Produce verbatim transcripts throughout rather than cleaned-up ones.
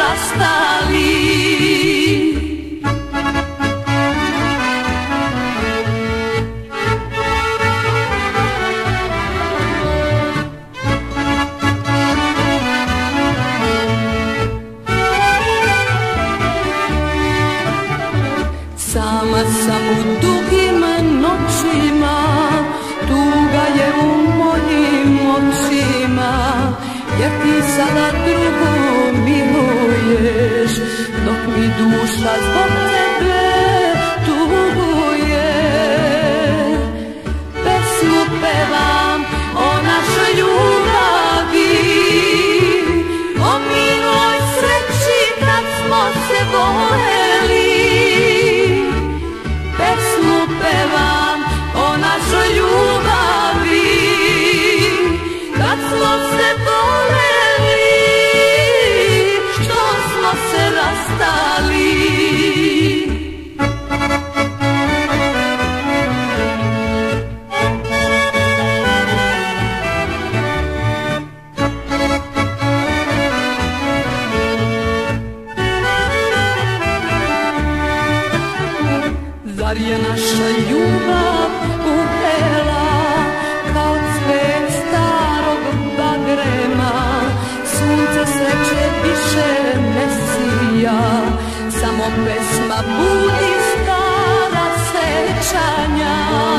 rastali. Sama sam u dugim noćima, tuga je u mojim očima, jer ti sada drugu miluješ, dok mi duša zbog tebe tuguje. Pesmu pevam o našoj ljubavi, o miloj sreći kad smo se voleli. Pesmu pevam o našoj ljubavi, kad smo se voleli, što smo se rastali. Zar je naša ljubav umrela kao cvet starog bagrema? Sunce sreće više ne sija, samo pesma budi stara sećanja.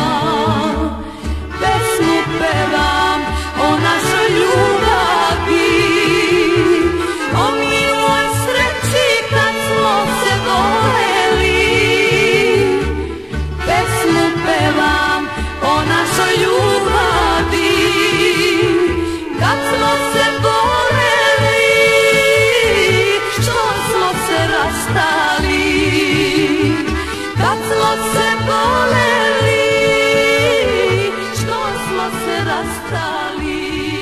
Pesmu pevam o našoj ljubavi, o miloj sreći kad smo se voleli. Pesmu pevam o našoj ljubavi, kad smo se voleli, što smo se rastali. Kad smo se voleli, što smo se rastali.